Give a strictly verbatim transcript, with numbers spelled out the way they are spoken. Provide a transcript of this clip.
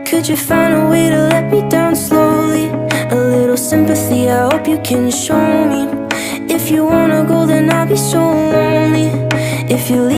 Could you find a way to let me down slowly? A little sympathy, I hope you can show me. If you wanna go, then I'll be so lonely. If you leave